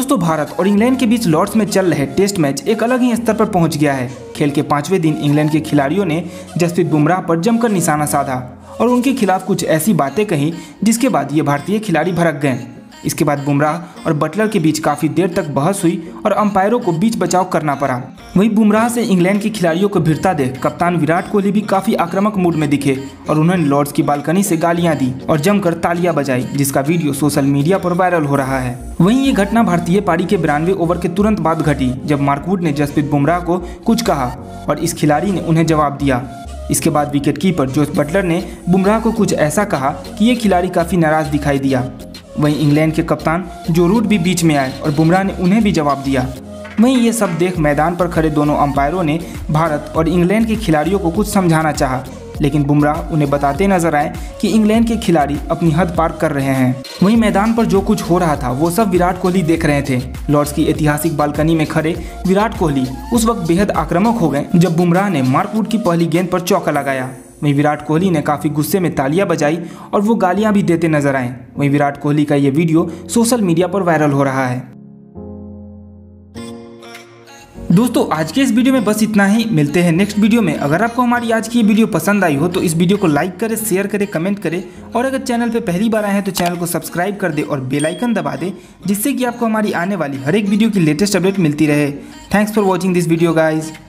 दोस्तों, भारत और इंग्लैंड के बीच लॉर्ड्स में चल रहे टेस्ट मैच एक अलग ही स्तर पर पहुंच गया है। खेल के 5वें दिन इंग्लैंड के खिलाड़ियों ने जसप्रीत बुमराह पर जमकर निशाना साधा और उनके खिलाफ कुछ ऐसी बातें कही जिसके बाद ये भारतीय खिलाड़ी भड़क गए। इसके बाद बुमराह और बटलर के बीच काफ़ी देर तक बहस हुई और अंपायरों को बीच बचाव करना पड़ा। वहीं बुमराह से इंग्लैंड के खिलाड़ियों को भिड़ता देख कप्तान विराट कोहली भी काफ़ी आक्रामक मूड में दिखे और उन्होंने लॉर्ड्स की बालकनी से गालियां दी और जमकर तालियां बजाई, जिसका वीडियो सोशल मीडिया पर वायरल हो रहा है। वहीं ये घटना भारतीय पारी के 92वें ओवर के तुरंत बाद घटी, जब मार्क वुड ने जसप्रीत बुमराह को कुछ कहा और इस खिलाड़ी ने उन्हें जवाब दिया। इसके बाद विकेटकीपर जोस बटलर ने बुमराह को कुछ ऐसा कहा कि ये खिलाड़ी काफ़ी नाराज दिखाई दिया। वहीं इंग्लैंड के कप्तान जो रूट भी बीच में आए और बुमराह ने उन्हें भी जवाब दिया। वहीं ये सब देख मैदान पर खड़े दोनों अंपायरों ने भारत और इंग्लैंड के खिलाड़ियों को कुछ समझाना चाहा, लेकिन बुमराह उन्हें बताते नजर आए कि इंग्लैंड के खिलाड़ी अपनी हद पार कर रहे हैं। वहीं मैदान पर जो कुछ हो रहा था वो सब विराट कोहली देख रहे थे। लॉर्ड्स की ऐतिहासिक बालकनी में खड़े विराट कोहली उस वक्त बेहद आक्रामक हो गए जब बुमराह ने मार्क वुड की पहली गेंद पर चौका लगाया। वहीं विराट कोहली ने काफ़ी गुस्से में तालियां बजाई और वो गालियां भी देते नजर आए। वहीं विराट कोहली का ये वीडियो सोशल मीडिया पर वायरल हो रहा है। दोस्तों, आज के इस वीडियो में बस इतना ही। मिलते हैं नेक्स्ट वीडियो में। अगर आपको हमारी आज की ये वीडियो पसंद आई हो तो इस वीडियो को लाइक करें, शेयर करें, कमेंट करें और अगर चैनल पे पहली बार आए हैं तो चैनल को सब्सक्राइब कर दे और बेल आइकन दबा दे, जिससे कि आपको हमारी आने वाली हर एक वीडियो की लेटेस्ट अपडेट मिलती रहे। Thanks for watching this video guys.